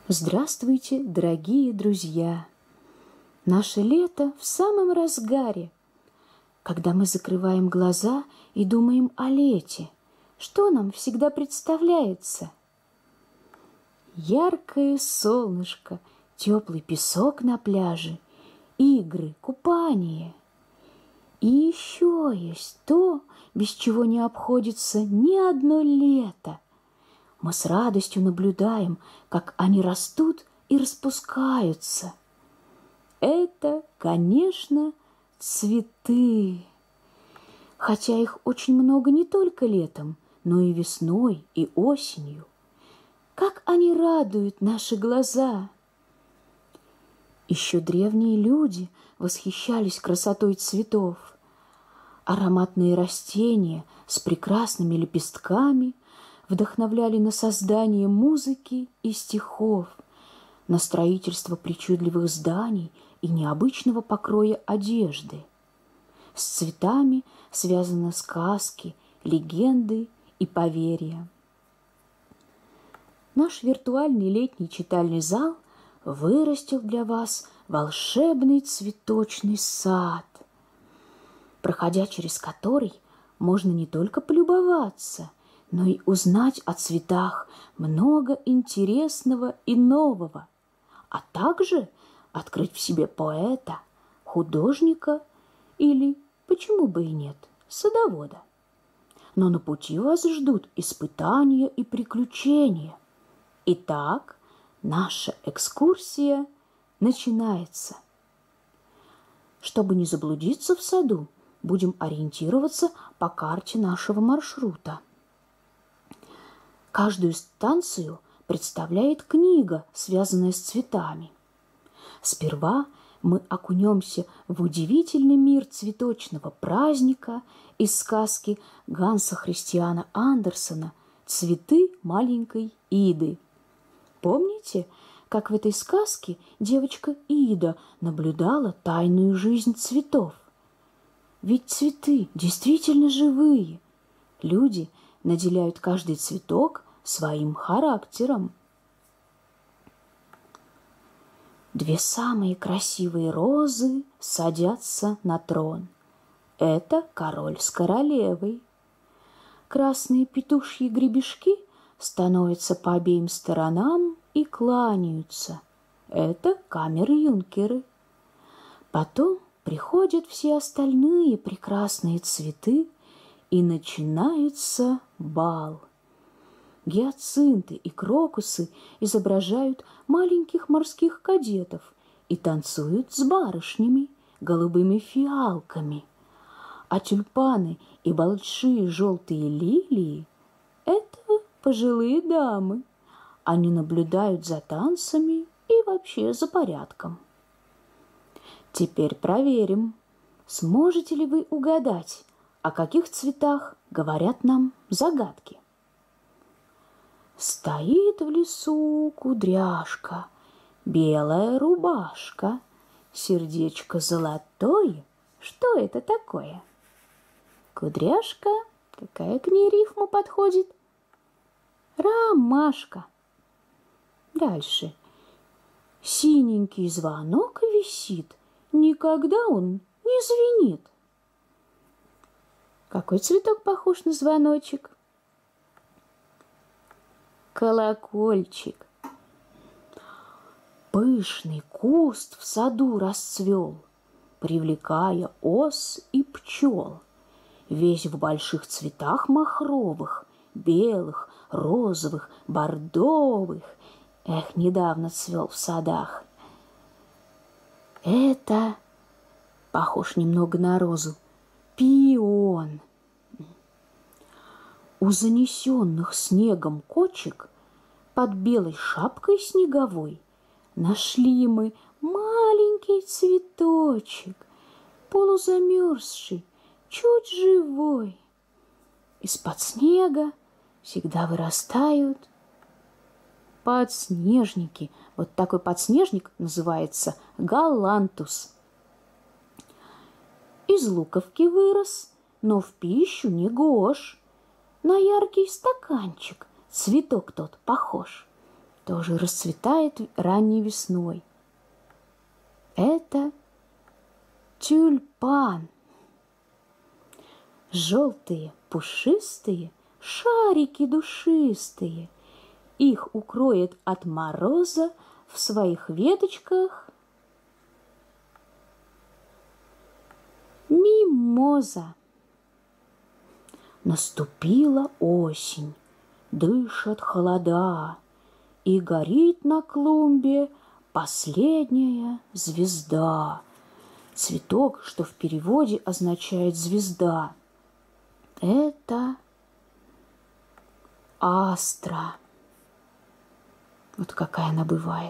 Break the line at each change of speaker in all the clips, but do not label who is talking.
Здравствуйте, дорогие друзья! Наше лето в самом разгаре. Когда мы закрываем глаза и думаем о лете, что нам всегда представляется? Яркое солнышко, теплый песок на пляже, игры, купание. И еще есть то, без чего не обходится ни одно лето. Мы с радостью наблюдаем, как они растут и распускаются. Это, конечно, цветы. Хотя их очень много не только летом, но и весной, и осенью. Как они радуют наши глаза! Еще древние люди восхищались красотой цветов. Ароматные растения с прекрасными лепестками вдохновляли на создание музыки и стихов, на строительство причудливых зданий и необычного покроя одежды. С цветами связаны сказки, легенды и поверья. Наш виртуальный летний читальный зал вырастил для вас волшебный цветочный сад, проходя через который можно не только полюбоваться, но и узнать о цветах много интересного и нового, а также открыть в себе поэта, художника или, почему бы и нет, садовода. Но на пути вас ждут испытания и приключения. Итак, наша экскурсия начинается. Чтобы не заблудиться в саду, будем ориентироваться по карте нашего маршрута. Каждую станцию представляет книга, связанная с цветами. Сперва мы окунемся в удивительный мир цветочного праздника из сказки Ганса Христиана Андерсена «Цветы маленькой Иды». Помните, как в этой сказке девочка Ида наблюдала тайную жизнь цветов? Ведь цветы действительно живые. Люди наделяют каждый цветок своим характером. Две самые красивые розы садятся на трон. Это король с королевой. Красные петушьи гребешки становятся по обеим сторонам и кланяются. Это камер-юнкеры. Потом приходят все остальные прекрасные цветы, и начинается бал. Гиацинты и крокусы изображают маленьких морских кадетов и танцуют с барышнями, голубыми фиалками. А тюльпаны и большие желтые лилии – это пожилые дамы. Они наблюдают за танцами и вообще за порядком. Теперь проверим, сможете ли вы угадать, о каких цветах говорят нам загадки. Стоит в лесу кудряшка, белая рубашка, сердечко золотое. Что это такое? Кудряшка, какая к ней рифма подходит? Ромашка. Дальше. Синенький звонок висит, никогда он не звенит. Какой цветок похож на звоночек? Колокольчик. Пышный куст в саду расцвел, привлекая ос и пчел. Весь в больших цветах махровых, белых, розовых, бордовых. Эх, недавно цвел в садах. Это похож немного на розу. Пион. У занесенных снегом кочек под белой шапкой снеговой нашли мы маленький цветочек, полузамерзший, чуть живой. Из-под снега всегда вырастают подснежники. Вот такой подснежник называется галантус. Из луковки вырос, но в пищу не гож. На яркий стаканчик цветок тот похож. тоже расцветает ранней весной. Это тюльпан. Желтые, пушистые, шарики душистые. Их укроет от мороза в своих веточках мимоза. Наступила осень, дышат холода, и горит на клумбе последняя звезда. Цветок, что в переводе означает звезда. Это астра. Вот какая она бывает.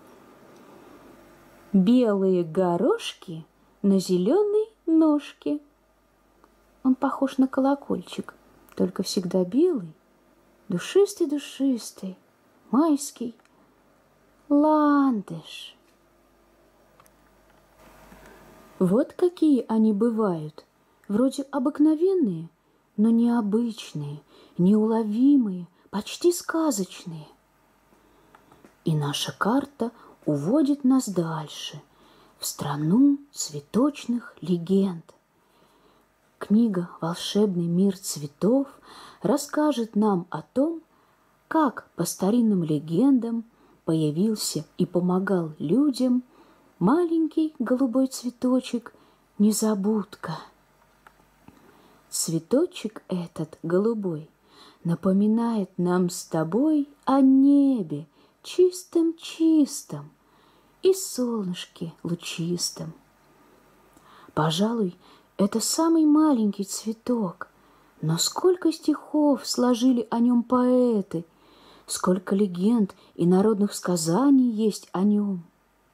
Белые горошки на зеленой ножке. Он похож на колокольчик, только всегда белый, душистый-душистый, майский ландыш. Вот какие они бывают, вроде обыкновенные, но необычные, неуловимые, почти сказочные. И наша карта уводит нас дальше, в страну цветочных легенд. Книга «Волшебный мир цветов» расскажет нам о том, как по старинным легендам появился и помогал людям маленький голубой цветочек Незабудка. Цветочек этот голубой напоминает нам с тобой о небе чистом-чистом и солнышке лучистом. Пожалуй, это самый маленький цветок, но сколько стихов сложили о нем поэты, сколько легенд и народных сказаний есть о нем.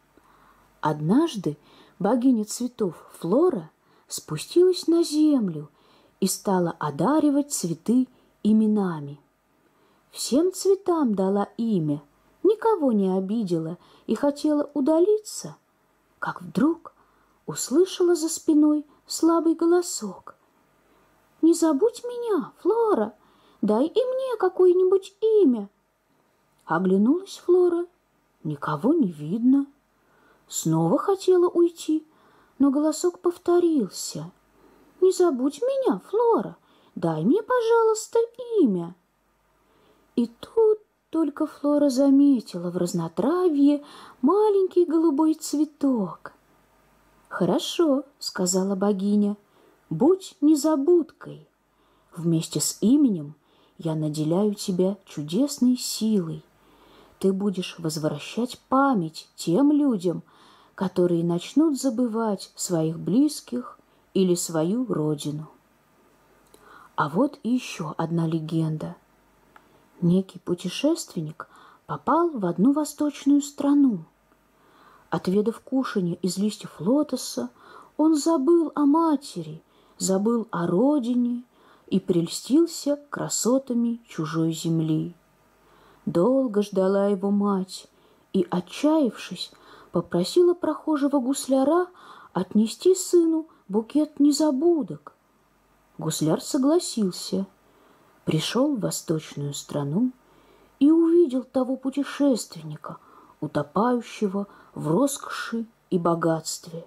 Однажды богиня цветов Флора спустилась на землю и стала одаривать цветы именами. Всем цветам дала имя, никого не обидела и хотела удалиться, как вдруг услышала за спиной слабый голосок. «Не забудь меня, Флора, дай и мне какое-нибудь имя». Оглянулась Флора, никого не видно. Снова хотела уйти, но голосок повторился. «Не забудь меня, Флора, дай мне, пожалуйста, имя». И тут только Флора заметила в разнотравье маленький голубой цветок. «Хорошо», — сказала богиня, — «будь незабудкой. Вместе с именем я наделяю тебя чудесной силой. Ты будешь возвращать память тем людям, которые начнут забывать своих близких или свою родину». А вот и еще одна легенда. Некий путешественник попал в одну восточную страну. Отведав кушанье из листьев лотоса, он забыл о матери, забыл о родине и прельстился красотами чужой земли. Долго ждала его мать и, отчаявшись, попросила прохожего гусляра отнести сыну букет незабудок. Гусляр согласился, пришел в восточную страну и увидел того путешественника, утопающего в роскоши и богатстве.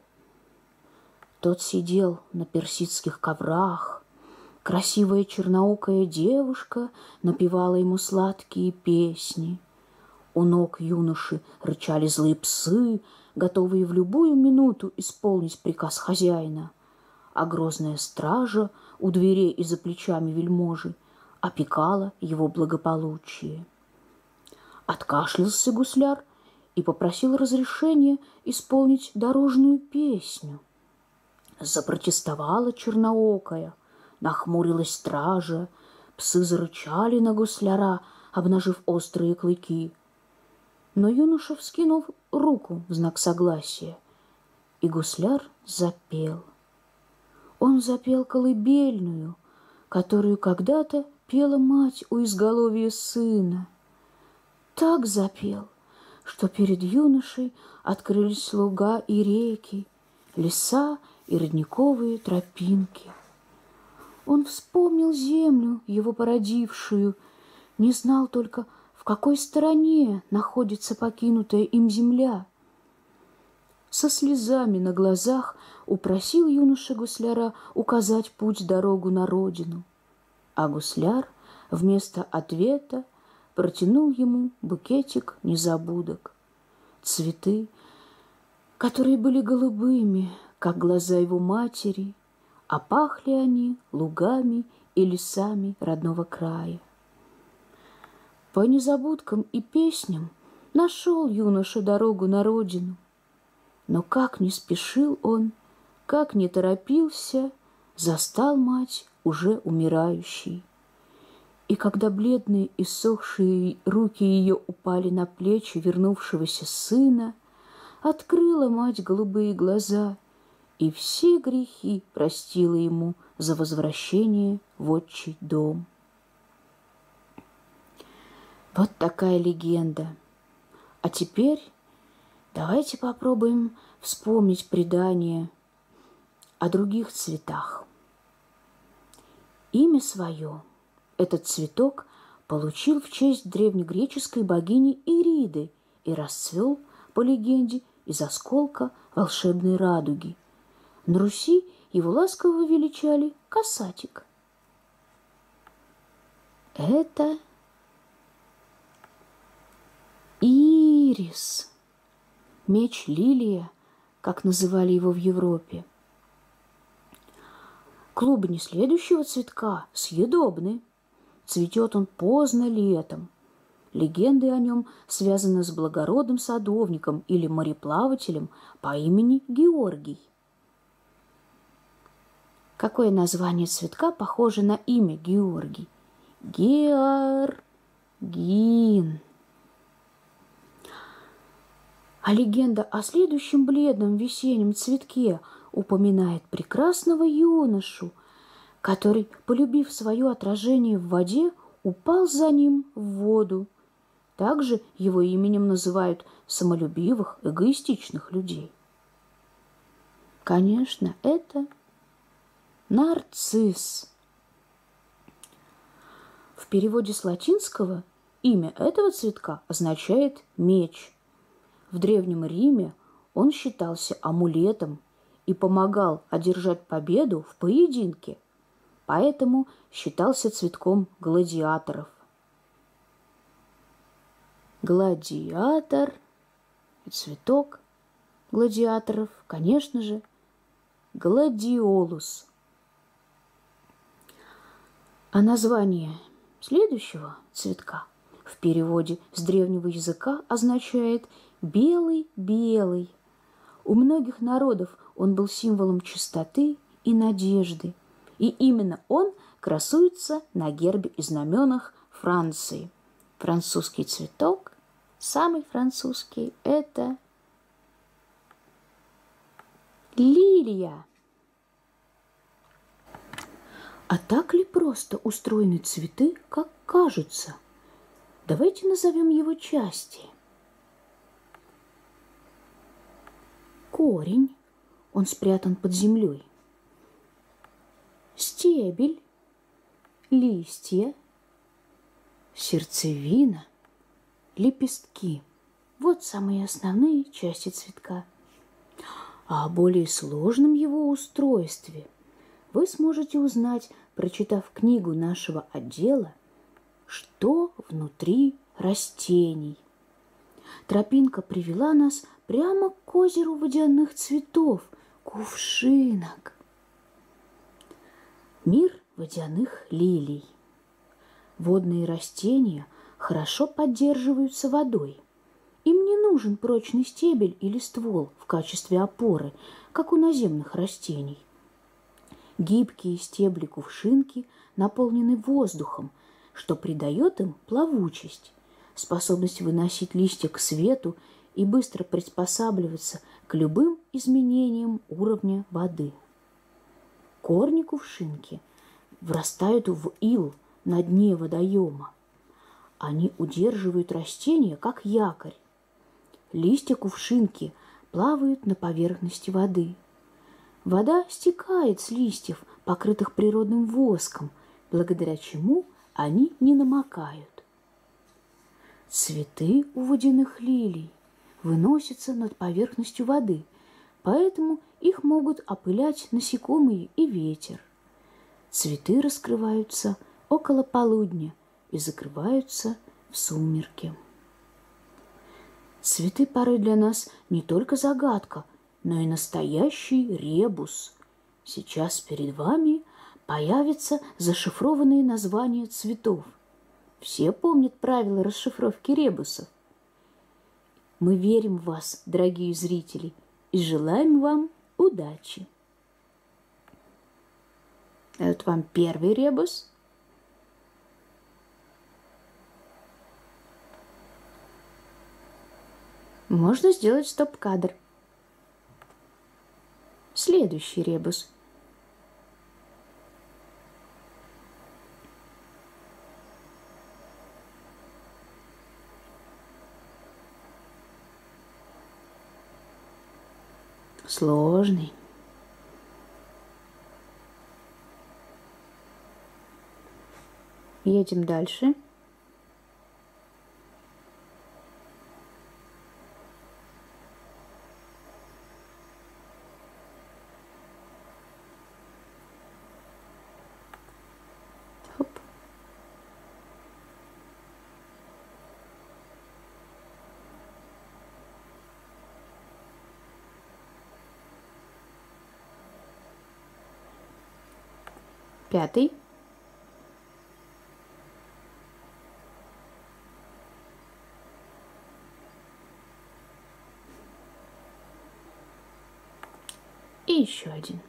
Тот сидел на персидских коврах, красивая черноокая девушка напевала ему сладкие песни. У ног юноши рычали злые псы, готовые в любую минуту исполнить приказ хозяина, а грозная стража у дверей и за плечами вельможи опекала его благополучие. Откашлялся гусляр и попросил разрешения исполнить дорожную песню. Запротестовала черноокая, нахмурилась стража, псы зарычали на гусляра, обнажив острые клыки. Но юноша вскинул руку в знак согласия, и гусляр запел. Он запел колыбельную, которую когда-то пела мать у изголовья сына. Так запел, что перед юношей открылись луга и реки, леса и родниковые тропинки. Он вспомнил землю, его породившую, не знал только, в какой стороне находится покинутая им земля. Со слезами на глазах упросил юноша гусляра указать путь-дорогу на родину, а гусляр вместо ответа протянул ему букетик незабудок, цветы, которые были голубыми, как глаза его матери, а пахли они лугами и лесами родного края. По незабудкам и песням нашел юноша дорогу на родину, но как не спешил он, как не торопился, застал мать уже умирающей. И когда бледные и иссохшие руки ее упали на плечи вернувшегося сына, открыла мать голубые глаза и все грехи простила ему за возвращение в отчий дом. Вот такая легенда. А теперь давайте попробуем вспомнить предание о других цветах. Имя свое этот цветок получил в честь древнегреческой богини Ириды и расцвел, по легенде, из осколка волшебной радуги. На Руси его ласково величали касатик. Это ирис, меч-лилия, как называли его в Европе. Клубни следующего цветка съедобны. Цветет он поздно летом. Легенды о нем связаны с благородным садовником или мореплавателем по имени Георгий. Какое название цветка похоже на имя Георгий? Георгин. А легенда о следующем бледном весеннем цветке упоминает прекрасного юношу, который, полюбив свое отражение в воде, упал за ним в воду. Также его именем называют самолюбивых, эгоистичных людей. Конечно, это нарцисс. В переводе с латинского имя этого цветка означает «меч». В Древнем Риме он считался амулетом и помогал одержать победу в поединке, поэтому считался цветком гладиаторов. Гладиатор и цветок гладиаторов, конечно же, гладиолус. А название следующего цветка в переводе с древнего языка означает «белый-белый». У многих народов он был символом чистоты и надежды, и именно он красуется на гербе и знаменах Франции. Французский цветок, самый французский, это лилия. А так ли просто устроены цветы, как кажутся? Давайте назовем его части. Корень, он спрятан под землей. Стебель, листья, сердцевина, лепестки. Вот самые основные части цветка. А о более сложном его устройстве вы сможете узнать, прочитав книгу нашего отдела «Что внутри растений?». Тропинка привела нас прямо к озеру водяных цветов, кувшинок. Мир водяных лилий. Водные растения хорошо поддерживаются водой. Им не нужен прочный стебель или ствол в качестве опоры, как у наземных растений. Гибкие стебли кувшинки наполнены воздухом, что придает им плавучесть, способность выносить листья к свету и быстро приспосабливаться к любым изменениям уровня воды. Корни кувшинки врастают в ил на дне водоема. Они удерживают растение, как якорь. Листья кувшинки плавают на поверхности воды. Вода стекает с листьев, покрытых природным воском, благодаря чему они не намокают. Цветы у водяных лилий выносятся над поверхностью воды, поэтому их могут опылять насекомые и ветер. Цветы раскрываются около полудня и закрываются в сумерки. Цветы порой для нас не только загадка, но и настоящий ребус. Сейчас перед вами появятся зашифрованные названия цветов. Все помнят правила расшифровки ребусов. Мы верим в вас, дорогие зрители, и желаем вам удачи. Это вам первый ребус. Можно сделать стоп-кадр. Следующий ребус. Сложный. Едем дальше. Хоп. Пятый. И еще один.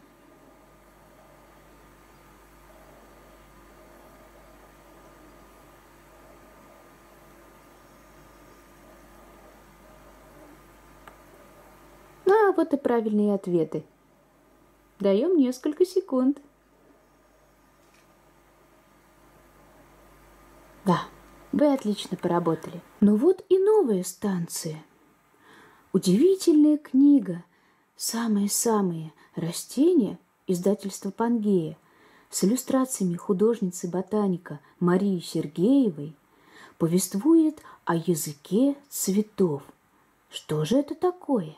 А вот и правильные ответы. Даем несколько секунд. Да, вы отлично поработали. Но вот и новая станция. Удивительная книга «Самые-самые растения» издательства Пангея с иллюстрациями художницы-ботаника Марии Сергеевой повествует о языке цветов. Что же это такое?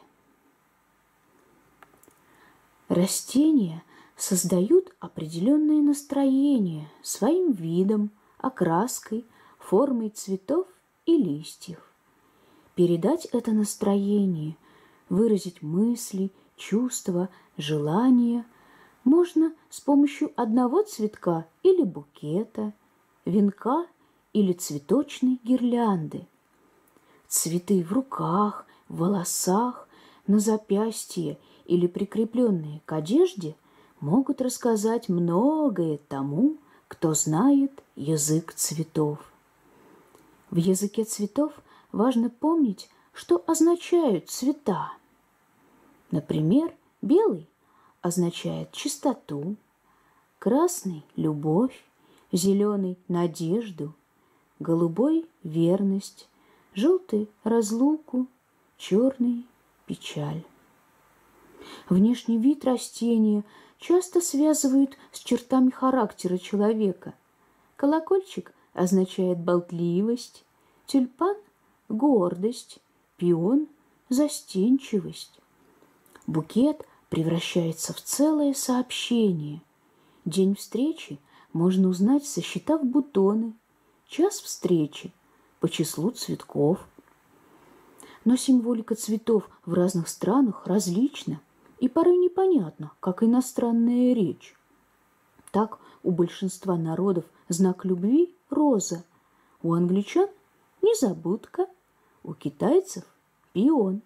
Растения создают определенное настроение своим видом, окраской, формой цветов и листьев. Передать это настроение, выразить мысли, чувства, желания можно с помощью одного цветка или букета, венка или цветочной гирлянды. Цветы в руках, в волосах, на запястье или прикрепленные к одежде могут рассказать многое тому, кто знает язык цветов. В языке цветов важно помнить, что означают цвета. Например, белый означает чистоту, красный – любовь, зеленый – надежду, голубой – верность, желтый – разлуку, черный – печаль. Внешний вид растения часто связывают с чертами характера человека. Колокольчик означает болтливость, тюльпан – гордость, пион – застенчивость. Букет превращается в целое сообщение. День встречи можно узнать, сосчитав бутоны, час встречи по числу цветков. Но символика цветов в разных странах различна и порой непонятна, как иностранная речь. Так у большинства народов знак любви – роза, у англичан – незабудка, у китайцев – пион.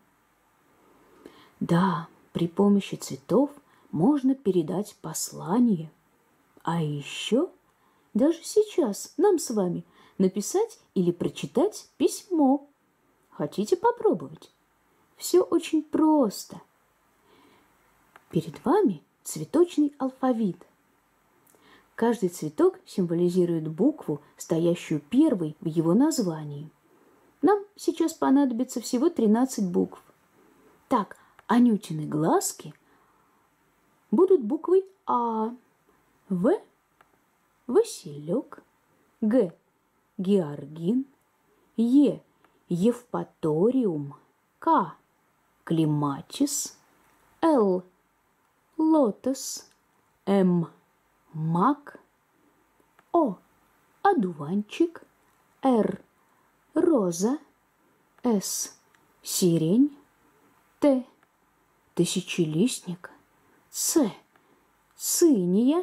Да, при помощи цветов можно передать послание. А еще даже сейчас нам с вами написать или прочитать письмо. Хотите попробовать? Все очень просто. Перед вами цветочный алфавит. Каждый цветок символизирует букву, стоящую первой в его названии. Нам сейчас понадобится всего 13 букв. Так, Анютины глазки будут буквой А, В – Василек, Г – Георгин, Е Евпаториум. К. Клематис. Л. Лотос. М. Мак. О. Одуванчик. Р. Роза. С. Сирень. Т. Тысячелистник. С. Циния.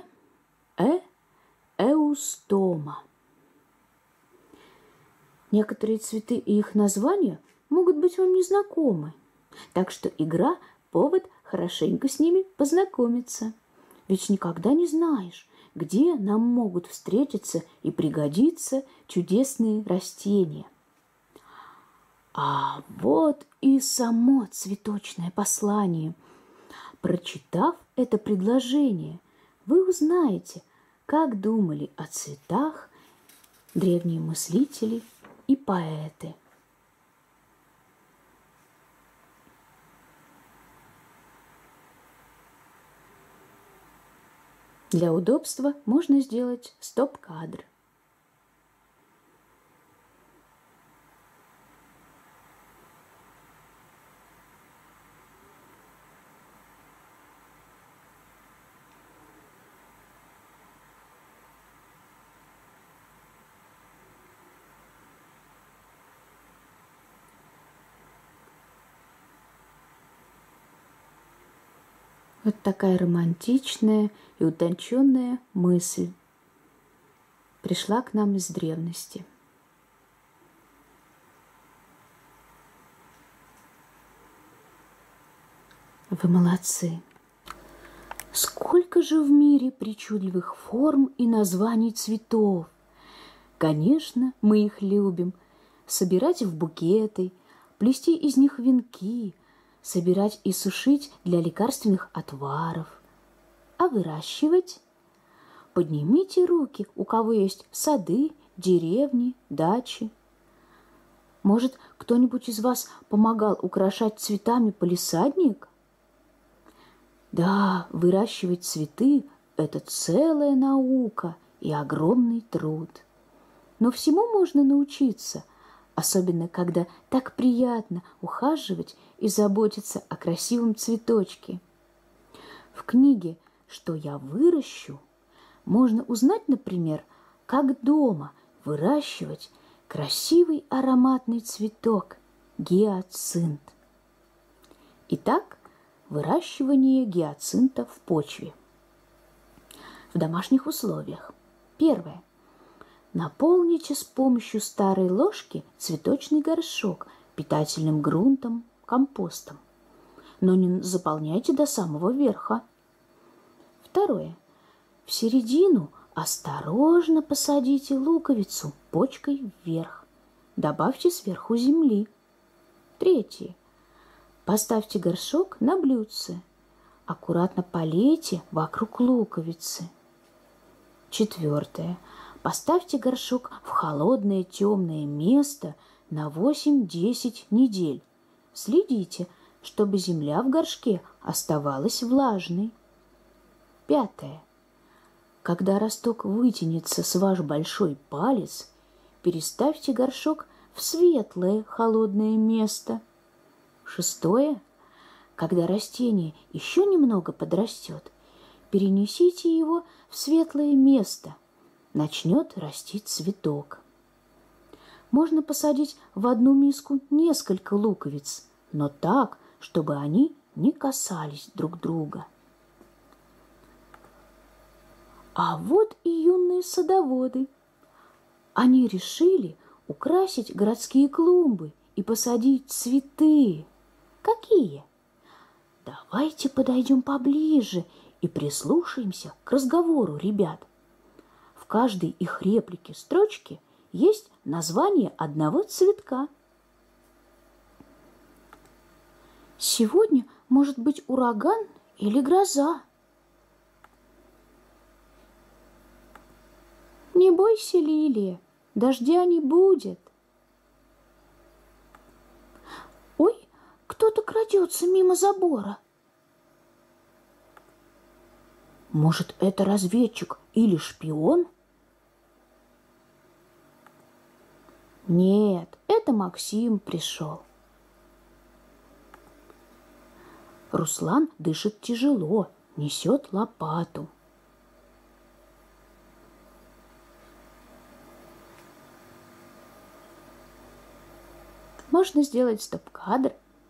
Эустома. Некоторые цветы и их названия могут быть вам незнакомы, так что игра – повод хорошенько с ними познакомиться. Ведь никогда не знаешь, где нам могут встретиться и пригодиться чудесные растения. А вот и само цветочное послание. Прочитав это предложение, вы узнаете, как думали о цветах древние мыслители и поэты. Для удобства можно сделать стоп-кадр. Вот такая романтичная и утонченная мысль пришла к нам из древности. Вы молодцы! Сколько же в мире причудливых форм и названий цветов! Конечно, мы их любим. Собирать в букеты, плести из них венки, собирать и сушить для лекарственных отваров. А выращивать? Поднимите руки, у кого есть сады, деревни, дачи. Может, кто-нибудь из вас помогал украшать цветами палисадник? Да, выращивать цветы – это целая наука и огромный труд. Но всему можно научиться, особенно когда так приятно ухаживать и заботиться о красивом цветочке. В книге «Что я выращу» можно узнать, например, как дома выращивать красивый ароматный цветок – гиацинт. Итак, выращивание гиацинта в почве. В домашних условиях. Первое. Наполните с помощью старой ложки цветочный горшок питательным грунтом, компостом. Но не заполняйте до самого верха. Второе. В середину осторожно посадите луковицу почкой вверх. Добавьте сверху земли. Третье. Поставьте горшок на блюдце. Аккуратно полейте вокруг луковицы. Четвертое. Поставьте горшок в холодное темное место на 8-10 недель. Следите, чтобы земля в горшке оставалась влажной. Пятое. Когда росток вытянется с ваш большой палец, переставьте горшок в светлое холодное место. Шестое. Когда растение еще немного подрастет, перенесите его в светлое место. Начнет расти цветок. Можно посадить в одну миску несколько луковиц, но так, чтобы они не касались друг друга. А вот и юные садоводы. Они решили украсить городские клумбы и посадить цветы. Какие? Давайте подойдем поближе и прислушаемся к разговору ребят. В каждой их реплике-строчке есть название одного цветка. Сегодня может быть ураган или гроза. Не бойся, лилия, дождя не будет. Ой, кто-то крадется мимо забора. Может, это разведчик или шпион? Нет, это Максим пришел. Руслан дышит тяжело, несет лопату. Можно сделать стоп-кадр,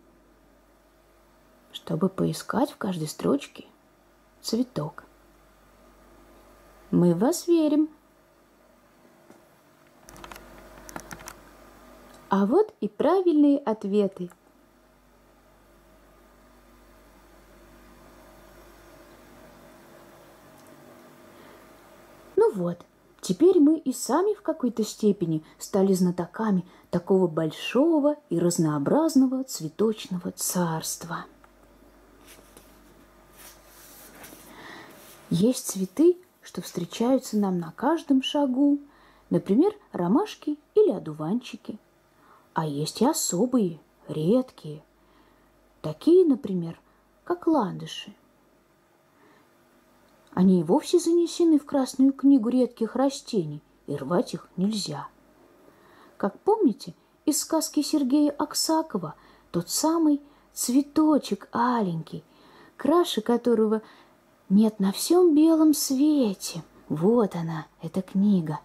чтобы поискать в каждой строчке цветок. Мы в вас верим. А вот и правильные ответы. Ну вот, теперь мы и сами в какой-то степени стали знатоками такого большого и разнообразного цветочного царства. Есть цветы, что встречаются нам на каждом шагу, например, ромашки или одуванчики. А есть и особые, редкие, такие, например, как ландыши. Они и вовсе занесены в Красную книгу редких растений, и рвать их нельзя. Как помните, из сказки Сергея Аксакова тот самый цветочек аленький, краше которого нет на всем белом свете. Вот она, эта книга.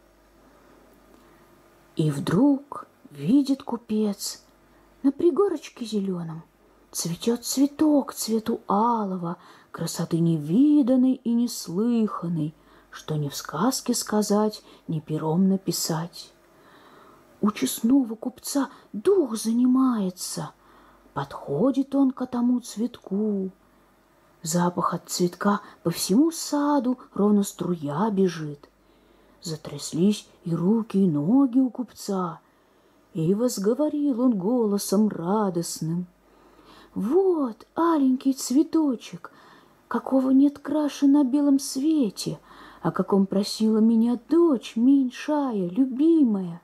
И вдруг видит купец, на пригорочке зеленом цветет цветок цвету алого, красоты невиданной и неслыханной, что ни в сказке сказать, ни пером написать. У честного купца дух занимается, подходит он к тому цветку. Запах от цветка по всему саду ровно струя бежит. Затряслись и руки, и ноги у купца, и возговорил он голосом радостным: «Вот аленький цветочек, какого нет краше на белом свете, о каком просила меня дочь меньшая, любимая».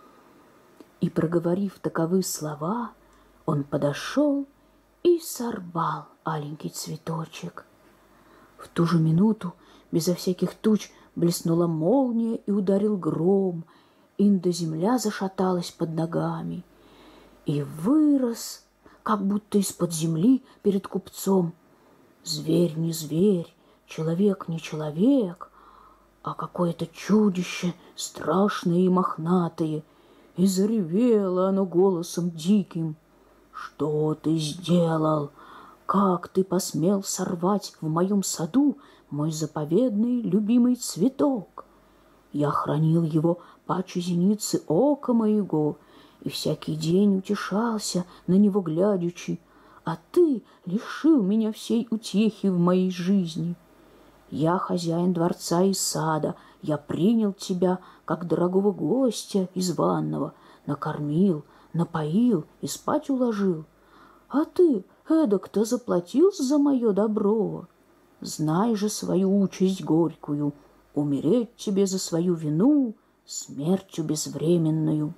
И, проговорив таковы слова, он подошел и сорвал аленький цветочек. В ту же минуту, безо всяких туч, блеснула молния и ударил гром, инда земля зашаталась под ногами. И вырос, как будто из-под земли перед купцом, зверь не зверь, человек не человек, а какое-то чудище страшное и мохнатое, и заревело оно голосом диким: «Что ты сделал? Как ты посмел сорвать в моем саду мой заповедный любимый цветок? Я хранил его паче зеницы ока моего, и всякий день утешался на него глядячи, а ты лишил меня всей утехи в моей жизни. Я хозяин дворца и сада, я принял тебя, как дорогого гостя из ванного, накормил, напоил и спать уложил. А ты эдак-то заплатил за мое добро. Знай же свою участь горькую, умереть тебе за свою вину смертью безвременную».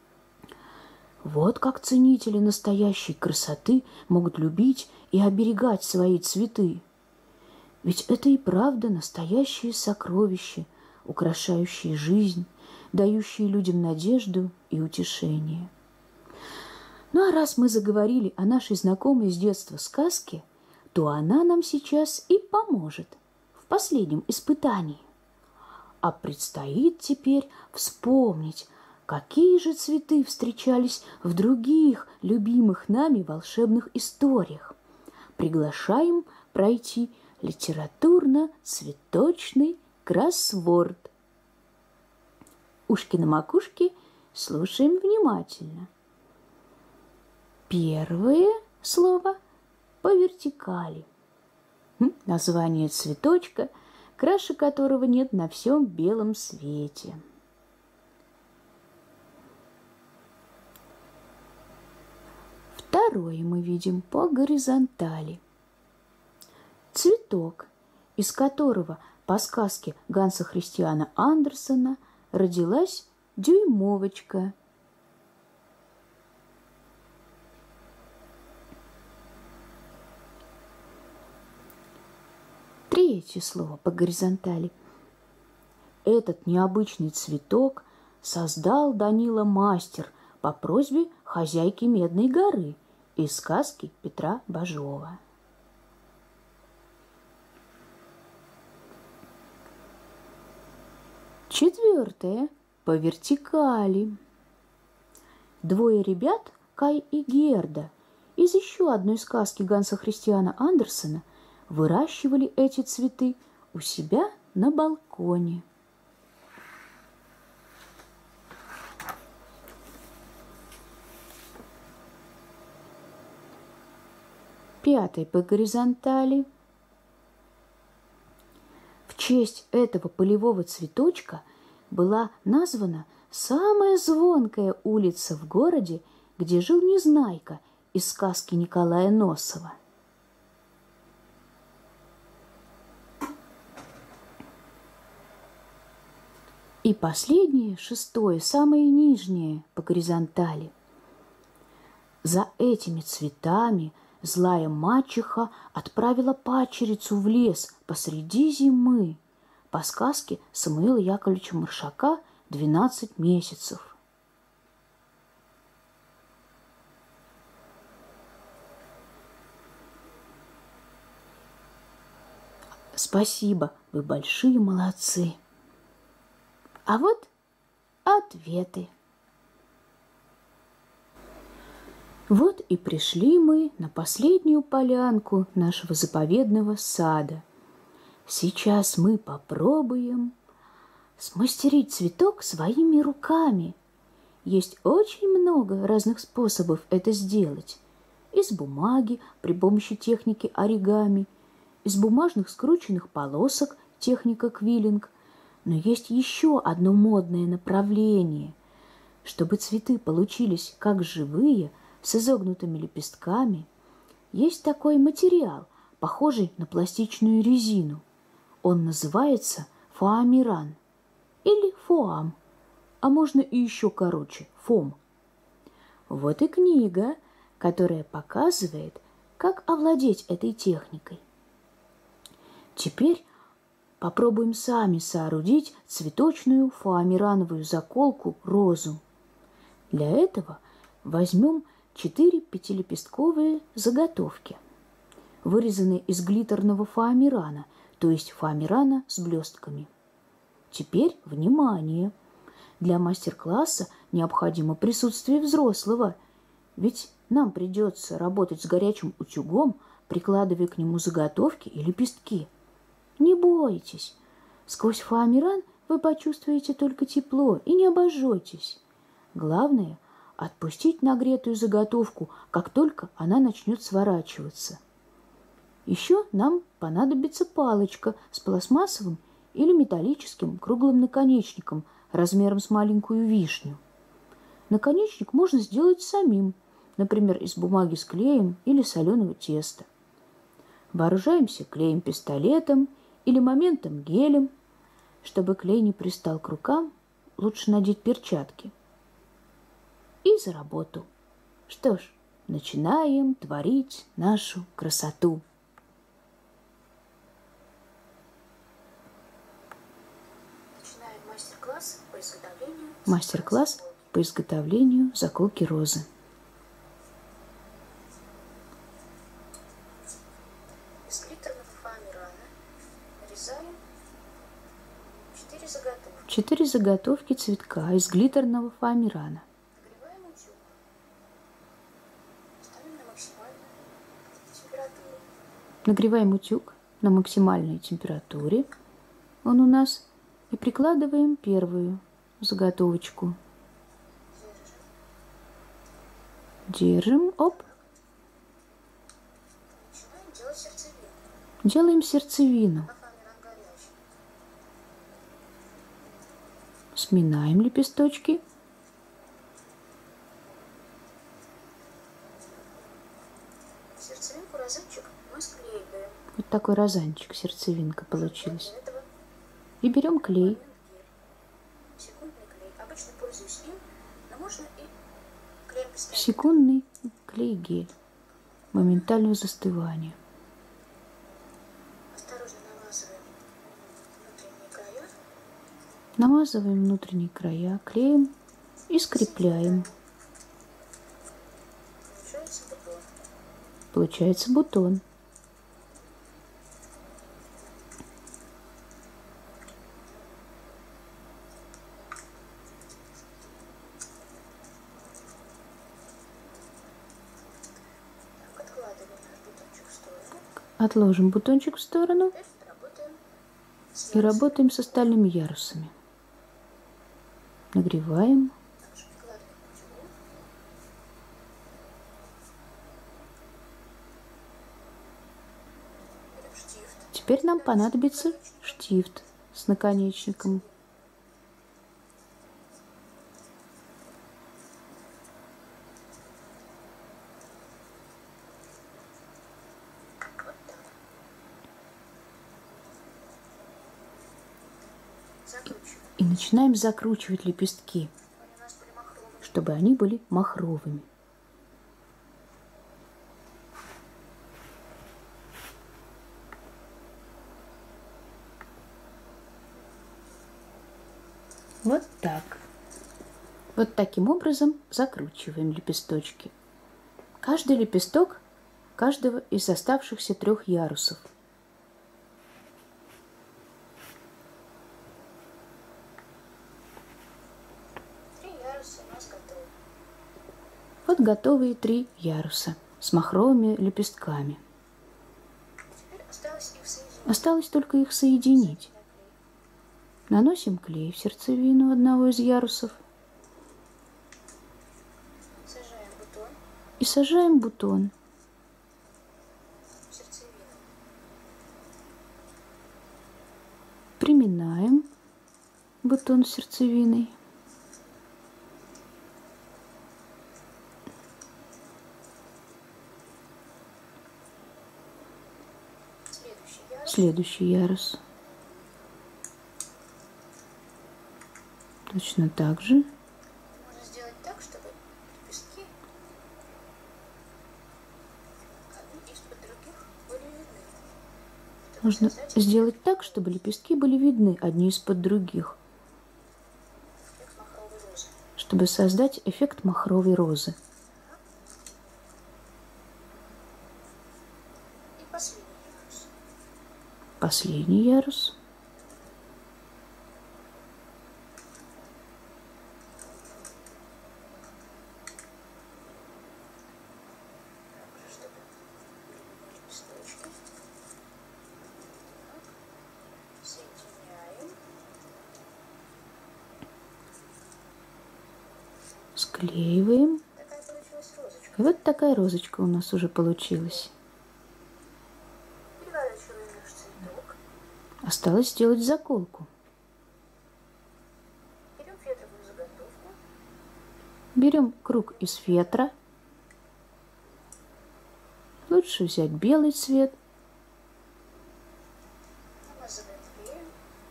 Вот как ценители настоящей красоты могут любить и оберегать свои цветы. Ведь это и правда настоящие сокровища, украшающие жизнь, дающие людям надежду и утешение. Ну а раз мы заговорили о нашей знакомой с детства сказке, то она нам сейчас и поможет в последнем испытании. А предстоит теперь вспомнить, какие же цветы встречались в других любимых нами волшебных историях. Приглашаем пройти литературно-цветочный кроссворд. Ушки на макушке, слушаем внимательно. Первое слово по вертикали. Название цветочка, краше которого нет на всем белом свете. Второе мы видим по горизонтали. Цветок, из которого по сказке Ганса Христиана Андерсена родилась дюймовочка. Третье слово по горизонтали. Этот необычный цветок создал Данила мастер по просьбе хозяйки Медной горы из сказки Петра Бажова. Четвертое. По вертикали. Двое ребят, Кай и Герда, из еще одной сказки Ганса Христиана Андерсена выращивали эти цветы у себя на балконе. Пятое по горизонтали. В честь этого полевого цветочка была названа самая звонкая улица в городе, где жил Незнайка из сказки Николая Носова. И последнее, шестое, самое нижнее по горизонтали. За этими цветами злая мачеха отправила падчерицу в лес посреди зимы по сказке Самуила Яковлевича Маршака «12 месяцев». Спасибо, вы большие молодцы. А вот ответы. Вот и пришли мы на последнюю полянку нашего заповедного сада. Сейчас мы попробуем смастерить цветок своими руками. Есть очень много разных способов это сделать. Из бумаги при помощи техники оригами, из бумажных скрученных полосок техника квиллинг. Но есть еще одно модное направление. Чтобы цветы получились как живые, с изогнутыми лепестками, есть такой материал, похожий на пластичную резину. Он называется фоамиран или фоам, а можно и еще короче – фом. Вот и книга, которая показывает, как овладеть этой техникой. Теперь попробуем сами соорудить цветочную фоамирановую заколку розу. Для этого возьмем 4 пятилепестковые заготовки, вырезанные из глиттерного фоамирана, то есть фоамирана с блестками. Теперь, внимание! Для мастер-класса необходимо присутствие взрослого, ведь нам придется работать с горячим утюгом, прикладывая к нему заготовки и лепестки. Не бойтесь, сквозь фоамиран вы почувствуете только тепло и не обожжетесь. Главное – отпустить нагретую заготовку, как только она начнет сворачиваться. Еще нам понадобится палочка с пластмассовым или металлическим круглым наконечником размером с маленькую вишню. Наконечник можно сделать самим, например, из бумаги с клеем или соленого теста. Вооружаемся клеем-пистолетом или моментом гелем. Чтобы клей не пристал к рукам, лучше надеть перчатки. И за работу. Что ж, начинаем творить нашу красоту. Начинаем мастер-класс по изготовлению заколки розы.
Из глиттерного фоамирана нарезаем
4 заготовки цветка из глиттерного фоамирана.
Нагреваем утюг. Ставим на максимальную температуру.
Нагреваем утюг на максимальной температуре. Он у нас. И прикладываем первую заготовочку. Держим. Оп.
Начинаем делать сердцевину.
Делаем сердцевину.
Фоамиран горячий.
Сминаем лепесточки.
Сердцевинку, розеточек мы склеиваем.
Вот такой розанчик, сердцевинка получилась. И берем клей.
Секундный клей. Обычно пользуюсь им, но можно и клеем-пистолет.
Секундный клей-гель моментального застывания.
Осторожно намазываем внутренние края.
Намазываем внутренние края клеем и скрепляем.
Получается бутон.
Получается бутон.
Так, откладываем наш бутончик в сторону.
Отложим бутончик в сторону
Теперь работаем с
и работаем с остальными ярусами. Нагреваем.
Также прикладываем к утюгу. Берем штифт.
Теперь нам понадобится штифт с наконечником.
Вот так. Закручиваем.
И начинаем закручивать лепестки,
Они у нас были махровые.
чтобы они были махровыми. Вот так. Вот таким образом закручиваем лепесточки. Каждый лепесток каждого из оставшихся 3 ярусов.
Три яруса у нас готовы.
Вот готовые 3 яруса с махровыми лепестками.
Теперь осталось их соединить.
Осталось только их соединить.
На клей.
Наносим клей в сердцевину одного из ярусов
Сажаем бутон
и сажаем бутон.
в сердцевину.
Приминаем бутон с сердцевиной.
Следующий ярус.
Следующий ярус. Точно так же.
Можно сделать так, чтобы лепестки одни из-под других были видны. Чтобы
Можно
создать
сделать так, чтобы лепестки были видны одни из-под других,
эффект махровой розы.
чтобы создать эффект махровой розы.
И последний ярус.
Последний ярус.
Также, чтобы были видны лепесточки. Так. Соединяем.
Склеиваем.
Такая получилась розочка.
И вот такая розочка у нас уже получилась.
Переворачиваем наш цветок.
Осталось сделать заколку.
Берем фетровую заготовку.
Берем круг из фетра. Лучше взять белый цвет.
Намазываем клеем.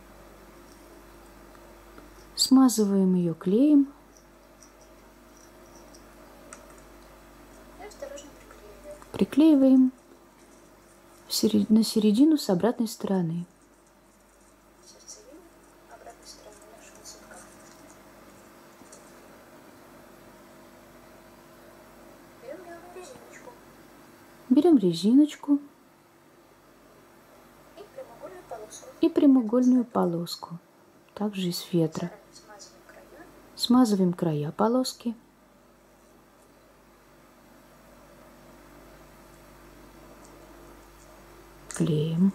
Смазываем ее клеем.
И осторожно приклеиваем.
Приклеиваем на середину с обратной стороны.
Сердцевину обратной стороны нашего цветка. Берем белую резиночку
Берем резиночку
и прямоугольную полоску.
и прямоугольную полоску, также из фетра.
Заранее смазываем края.
Смазываем края полоски. Клеим.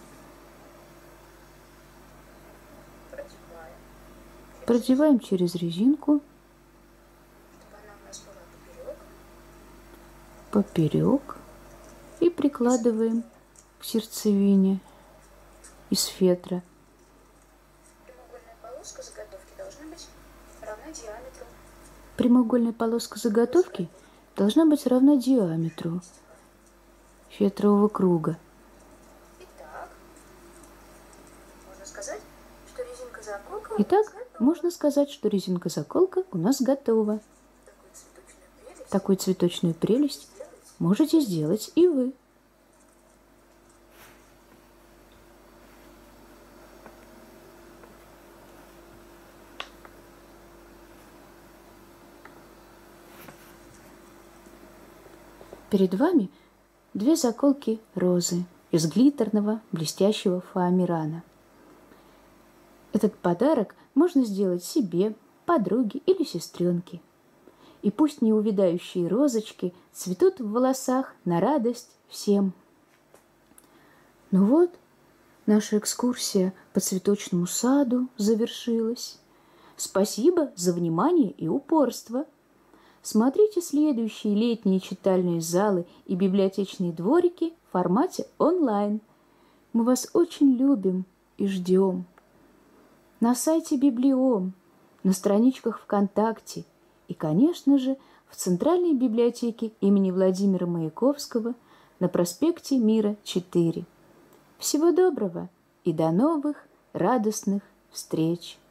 Продеваем.
Продеваем через резинку
Чтобы она у нас была поперек.
поперек и прикладываем к сердцевине из фетра.
Прямоугольная полоска заготовки должна быть равна диаметру.
Прямоугольная полоска заготовки должна быть равна диаметру фетрового круга.
Итак, можно сказать, что резинка-заколка
Итак, можно сказать, что резинка-заколка у нас готова. Такую цветочную прелесть можете сделать и вы. Перед вами 2 заколки розы из глиттерного блестящего фоамирана. Этот подарок можно сделать себе, подруге или сестренке. И пусть неувядающие розочки цветут в волосах на радость всем. Ну вот, наша экскурсия по цветочному саду завершилась. Спасибо за внимание и упорство. Смотрите следующие летние читальные залы и библиотечные дворики в формате онлайн. Мы вас очень любим и ждем. На сайте Библиом, на страничках ВКонтакте и, конечно же, в Центральной библиотеке имени Владимира Маяковского на проспекте Мира, 4. Всего доброго и до новых радостных встреч!